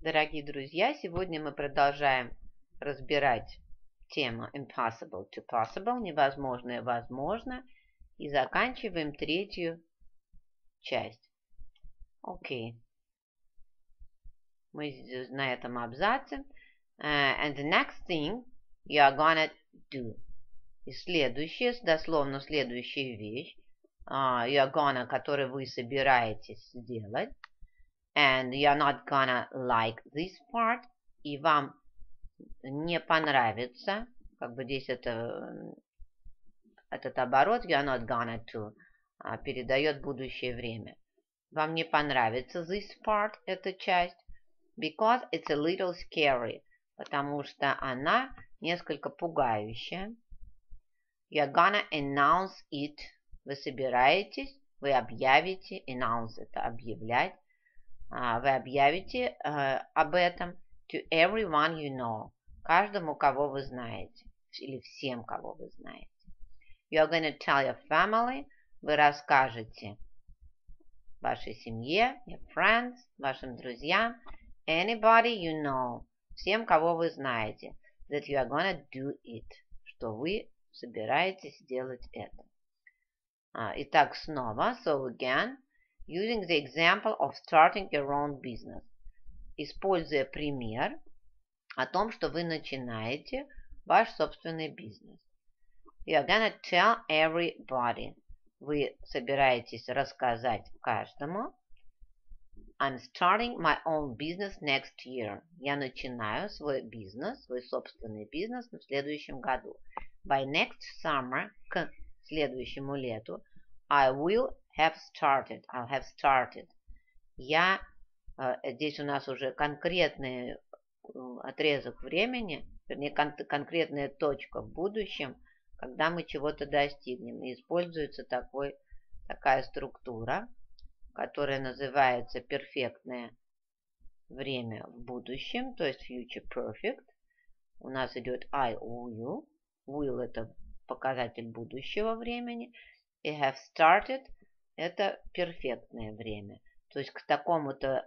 Дорогие друзья, сегодня мы продолжаем разбирать тему impossible to possible, невозможное возможно, и заканчиваем третью часть. Окей. Мы на этом абзаце. And the next thing you are gonna do. И следующее, дословно следующая вещь, you are gonna, которую вы собираетесь сделать, and you're not gonna like this part, и вам не понравится, как бы здесь этот оборот, you're not gonna to, передает будущее время. Вам не понравится this part, эта часть, because it's a little scary, потому что она несколько пугающая. You're gonna announce it, вы собираетесь, вы объявите, announce это объявлять, вы объявите об этом to everyone you know, каждому, кого вы знаете, или всем, кого вы знаете. You're going to tell your family, вы расскажете вашей семье, your friends, вашим друзьям, anybody you know, всем, кого вы знаете, that you are going to do it, что вы собираетесь сделать это. Итак, снова, so again, using the example of starting your own business. Используя пример о том, что вы начинаете ваш собственный бизнес. You are gonna tell everybody. Вы собираетесь рассказать каждому. I'm starting my own business next year. Я начинаю свой бизнес, свой собственный бизнес в следующем году. By next summer, к следующему лету, I'll have started. Здесь у нас уже конкретный отрезок времени, вернее, конкретная точка в будущем, когда мы чего-то достигнем. И используется такая структура, которая называется перфектное время в будущем, то есть future perfect. У нас идет I, will. Will – это показатель будущего времени. И have started – это перфектное время. То есть к такому-то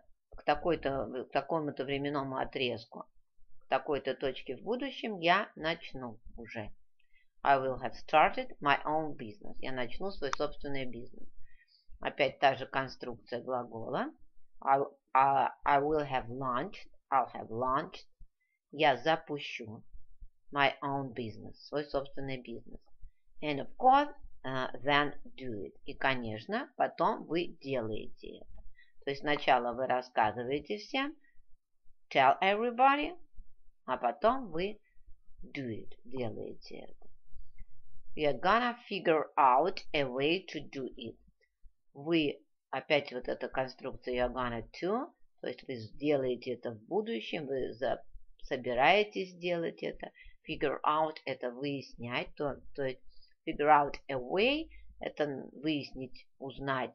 временному отрезку, к такой-то точке в будущем я начну уже. I will have started my own business. Я начну свой собственный бизнес. Опять та же конструкция глагола. I will have launched. I'll have launched. Я запущу my own business, свой собственный бизнес. And of course, then do it. И, конечно, потом вы делаете это. То есть сначала вы рассказываете всем, tell everybody, а потом вы do it, делаете это. You're gonna figure out a way to do it. Вы, опять вот эта конструкция you're gonna to, то есть вы сделаете это в будущем, вы собираетесь сделать это. Figure out – это выяснять, то есть figure out a way – это выяснить, узнать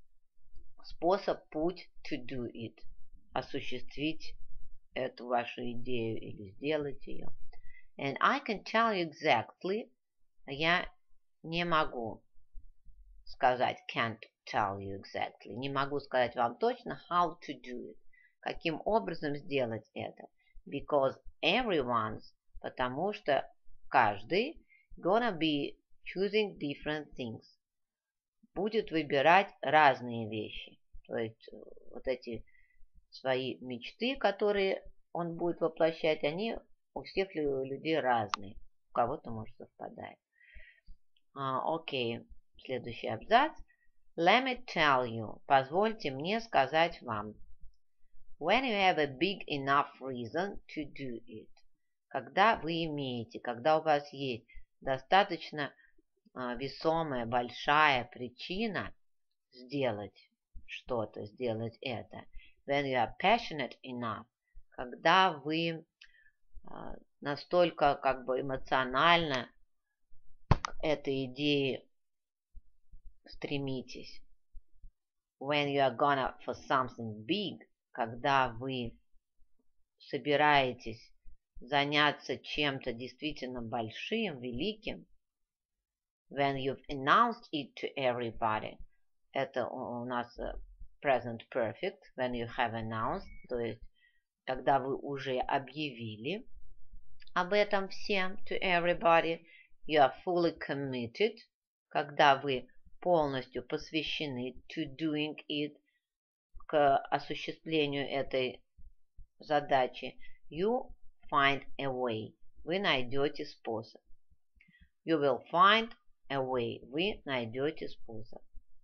способ, путь to do it, осуществить эту вашу идею или сделать ее. And I can tell you exactly, я не могу сказать, can't tell you exactly, не могу сказать вам точно how to do it, каким образом сделать это. Because everyone's, потому что каждый gonna be choosing different things, будет выбирать разные вещи. То есть вот эти свои мечты, которые он будет воплощать, они у всех людей разные. У кого-то, может, совпадает. Окей, следующий абзац. Let me tell you, позвольте мне сказать вам. When you have a big enough reason to do it. Когда у вас есть достаточно весомая, большая причина сделать что-то, сделать это. When you are passionate enough. Когда вы настолько как бы эмоционально к этой идее стремитесь. When you are gonna for something big. Когда вы собираетесь заняться чем-то действительно большим, великим. When you've announced it to everybody. Это у нас present perfect. When you have announced, то есть когда вы уже объявили об этом всем to everybody. You are fully committed, когда вы полностью посвящены to doing it, к осуществлению этой задачи. You find a way. Вы найдете способ. You will find a way. Вы найдете способ.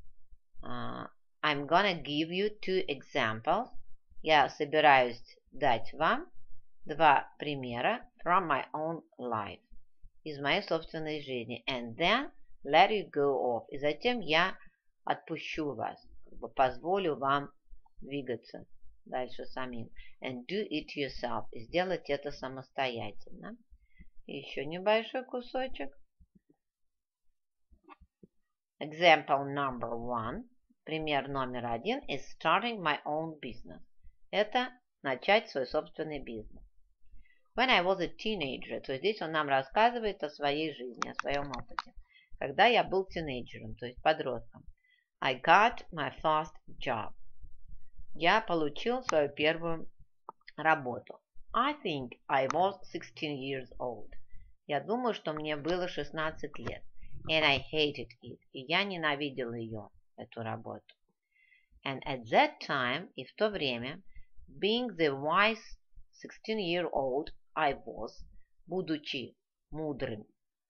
I'm gonna give you 2 examples. Я собираюсь дать вам 2 примера from my own life. Из моей собственной жизни. And then let you go off. И затем я отпущу вас. Позволю вам двигаться дальше самим. And do it yourself. И сделать это самостоятельно. И еще небольшой кусочек. Example number 1. Пример номер 1 is starting my own business. Это начать свой собственный бизнес. When I was a teenager, то здесь он нам рассказывает о своей жизни, о своем опыте. Когда я был тинейджером, то есть подростком. I got my first job. Я получил свою первую работу. I think I was 16 years old. Я думаю, что мне было 16 лет. And I hated it. И я ненавидел ее, эту работу. And at that time, и в то время, being the wise 16-year-old I was, будучи мудрым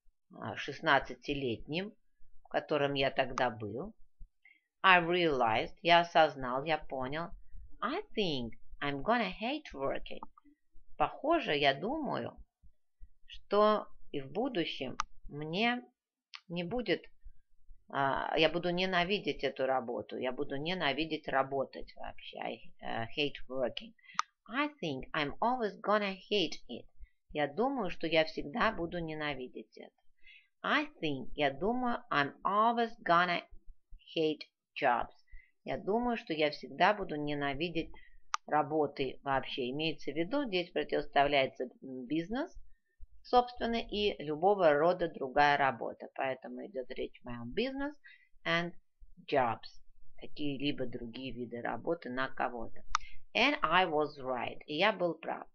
16-летним, которым я тогда был, I realized, я осознал, я понял, I think I'm gonna hate working. Похоже, я думаю, что и в будущем мне не будет, я буду ненавидеть эту работу, я буду ненавидеть работать вообще. I hate working. I think I'm always gonna hate it. Я думаю, что я всегда буду ненавидеть это. I think, я думаю, I'm always gonna hate jobs. Я думаю, что я всегда буду ненавидеть работы вообще. Имеется в виду, здесь противоставляется бизнес, собственно, и любого рода другая работа. Поэтому идет речь о моем business and jobs. Какие-либо другие виды работы на кого-то. And I was right. И я был прав.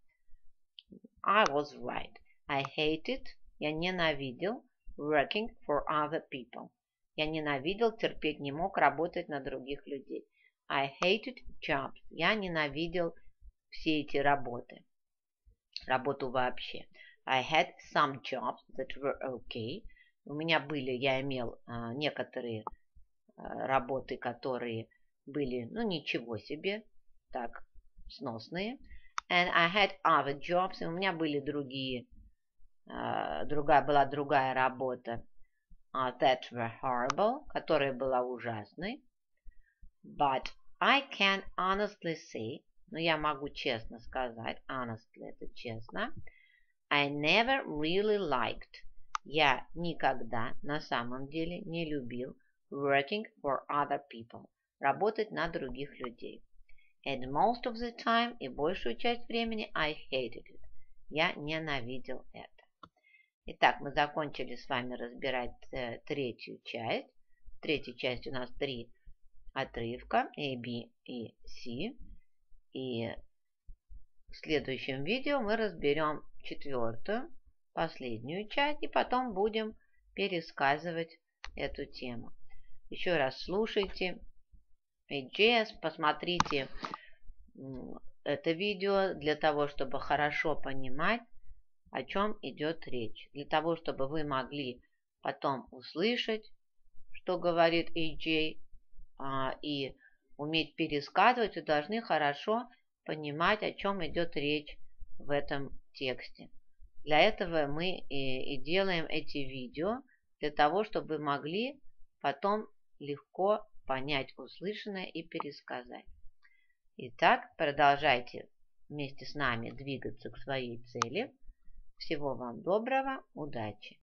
I was right. I hated, я ненавидел working for other people. Я ненавидел, терпеть не мог работать на других людей. I hated jobs. Я ненавидел все эти работы. Работу вообще. I had some jobs that were okay. У меня были, я имел некоторые работы, которые были, ну, ничего себе, так, сносные. And I had other jobs. И у меня были была другая работа, that were horrible, которая была ужасной. But I can honestly say, но я могу честно сказать, honestly, это честно, I never really liked, я никогда на самом деле не любил working for other people, работать на других людей. And most of the time, и большую часть времени, I hated it. Я ненавидел это. Итак, мы закончили с вами разбирать третью часть. В третьей части у нас 3 отрывка A, B и C. И в следующем видео мы разберем 4-ю, последнюю часть, и потом будем пересказывать эту тему. Еще раз слушайте AJS, посмотрите это видео для того, чтобы хорошо понимать, о чем идет речь. Для того, чтобы вы могли потом услышать, что говорит AJ, и уметь пересказывать, вы должны хорошо понимать, о чем идет речь в этом тексте. Для этого мы и делаем эти видео, для того, чтобы вы могли потом легко понять услышанное и пересказать. Итак, продолжайте вместе с нами двигаться к своей цели. Всего вам доброго, удачи!